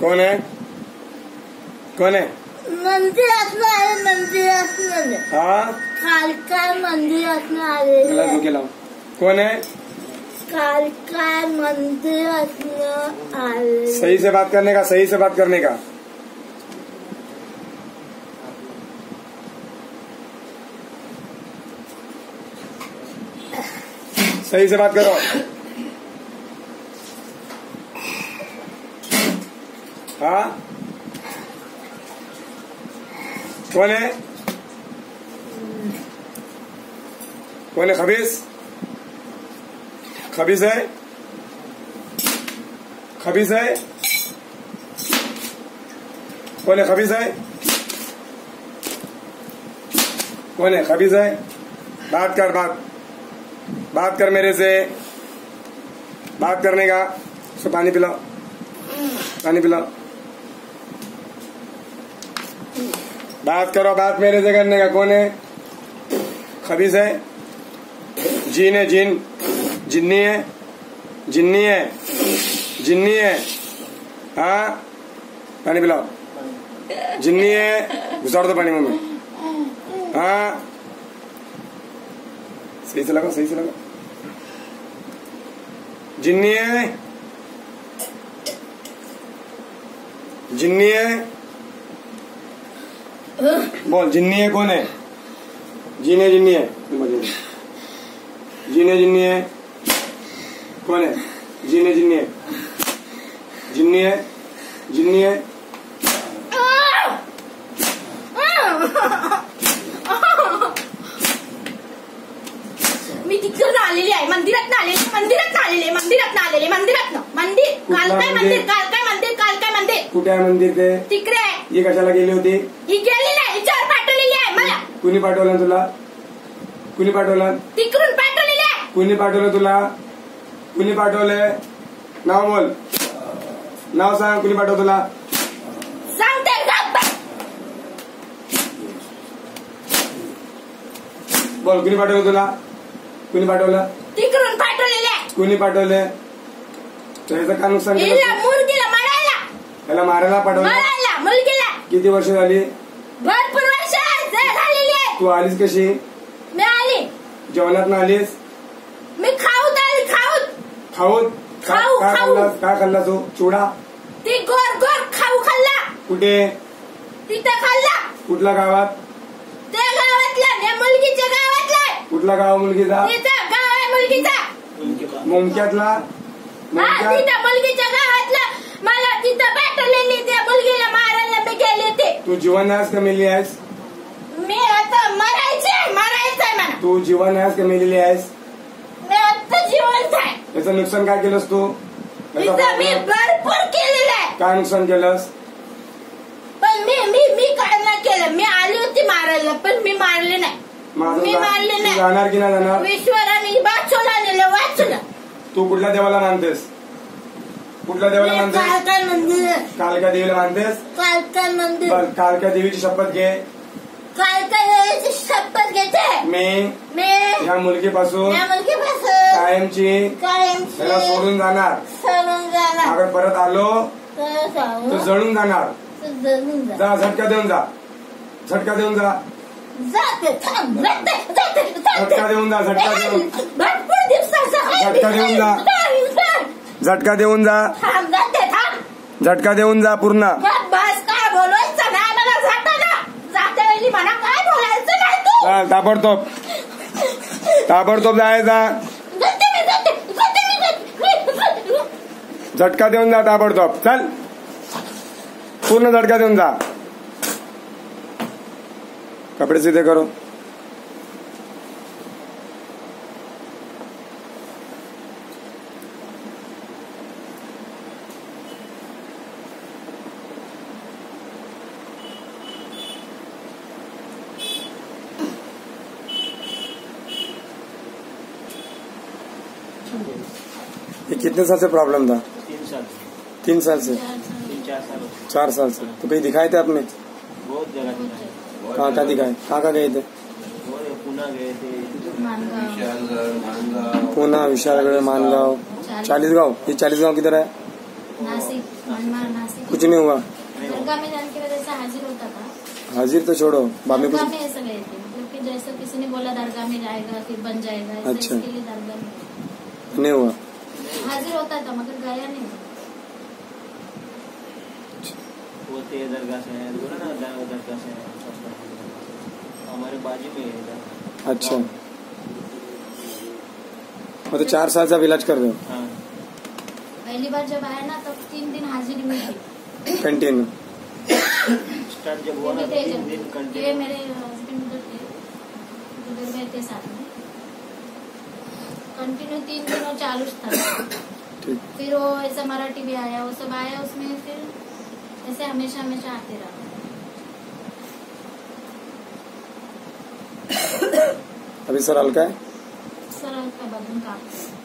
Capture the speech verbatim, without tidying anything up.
कौन है कौन है मंदिर असणं आले मंदिर असणं हाँ कालका मंदिर असणं आले गला केला कौन है कालका मंदिर असणं आले। सही से बात करने का सही से बात करने का सही से बात करो। हाँ कौन है कौन है खबीस खबीस है खबीस है कौन है खबीस है कौन है खबीस है बात कर बात बात कर मेरे से बात करने का। उसको पानी पिलाओ पानी पिलाओ बात करो बात मेरे से करने का। कौन है खबीस है जीन है जीन जिन्नी है जिन्नी है जिन्नी है हाँ पानी पिलाओ जिन्नी है घुसाड़ दो पानी मुंह में। हाँ सही से लगाओ सही से लगाओ जिन्नी है जिन्नी है बोल जिन्नी है कौन है जीने जिन्नी है जीने जिन्नी है कौन है जीने जिन्नी है जिन्नी है जिन्नी है मी तिकडून आलेली आहे मंदिरात आलेली मंदिरात आलेले मंदिरात आलेले मंदिरात मंदिर काल काय मंदिर काल काय मंदिर काल काय मंदिर कुठे आहे मंदिर ते तिकडे आहे। ये कशाला गेली होती ही गेली नाही हिच्यावर पाठवलेली आहे मला। कुणी पाठवलं तुला कुणी पाठवलं तिकडून पाठवलेली आहे। कुणी पाठवलं तुला कुणी पाठवलंय नाव बोल नाव सांग कुणी पाठवलं तुला सांगते बोल कुणी पाठवलं तुला कुणी पाठवलं तिकडून पाठवलेली आहे। कुणी पाठवलंय त्याचं काय नुकसान केलं हिला मुलगीला मारायला त्याला मारायला पाठवलं मारायला मुलगीला किती वर्ष झाली भरपूर वर्ष झालेली आहे। तू आलीस कशी मी आली जेवणात ना आलीस मी खाऊत आली खाऊत खाऊत खाऊ, काय खाऊ. खाल्ला काय खाल्ला तू चिवडा ती गोर गोर खाऊ खाल्ला कुठे तिथं खाल्ला कुठल्या गावात त्या गावातला त्या मुलगीच्या गावातला कुठला गाव मुलगीचा तिथं गाव आहे मुलगीचा मुमक्यातला हा तिथं मुलगीच्या गावातला मला तिथं पाठवलेली त्या मुलगीला मारायला मी गेले ते। तू जीवन आहेस का मेली आहेस मी आता मरायचे मरायचंय मला तू जीवन आहेस का मेलेली आहेस मी आता जिवंत आहे। याचं नुकसान काय केलंस तू तिथं मी भरपूर केलेलं आहे काय नुकसान केलंस पण मी मी मी काय नाही केलं। मी आली होती मारायला पण मी मारले नाही मी मारले नाही। जाणार की नाही जाणार ईश्वराने वाचवला नेलं वाचलं। तू कुठल्या देवाला मानतेस कुठल्या देवाला मानतेस कालका मंदिर कालका देवीला मानतेस कालका मंदिर बर कालका देवीची शपथ घे कालका देवीची शपथ घेते मी मी या मुलगीपासून या मुलगीपासून कायमची कायमची त्याला सोडून जाणार सोडून जाणार अगर परत आलो तर जाऊ तर जळून जाणार तर जळून जा जा झटका देऊन जा झटका देऊन जा जाते थांब जाते जाते झटका देऊन जा झटका देऊन भरपूर दिवसाचा झटका देऊन जा झटका देऊन जा थांब जाते थांब झटका देऊन जा पूर्ण बस बस काय बोलायचं नाही मला जाता ना जाते वेळी मला काय बोलायचं नाही तू चाल ताबडतोब ताबडतोब जायचा जाते मी जाते जाते मी जाते झटका देऊन जा ताबडतोब चल पूर्ण झटका देऊन जा कपडे सीधे करो ये कितने साल से प्रॉब्लम था तीन साल तीन साल से तीन चार साल चार साल से तो कहीं दिखाए थे आपने बहुत जगह दिखाए कहाँ कहाँ दिखाए कहाँ कहाँ गए थे पुणे गए थे पूना विशालगढ़ मानगांव चालीसगांव ये चालीसगांव किधर है नासिक मनमाड नासिक कुछ नहीं हुआ? दरगाह में जाने की वजह से हाजिर होता था। हाजिर तो छोड़ो, बाद में कुछ दरगाह में ऐसा गए थे, मतलब कि जैसे किसी ने बोला दरगाह में जाएगा फिर बन जाएगा, ऐसा अच्छा। इसके लिए दरगाह में नहीं हुआ? हाजिर होता था मगर गया नहीं। वो ते दरगाह से है, बोला ना दा- दरगाह से है, हमारे बाजू में है इधर। अच्छा, मतलब चार साल से आप इलाज कर रहे हो? हाँ। पहली बार जब आया ना तब तीन दिन हाजिरी हुई थी कंटिन्यू? स्टार्ट जब हुआ ना ये भी थे तीन जब- दिन ये कंटिन्यू। मेरे हस्बैंड उधर थे, उधर गए थे साथ में, कंटिन्यू तीन दिन वो चालू था। ठीक। फिर वो ऐसा मराठी भी आया, वो सब आया, उसमें फिर ऐसे हमेशा हमेशा आते रहा। अभी सर हल्का है? सर का बदन कांपता है।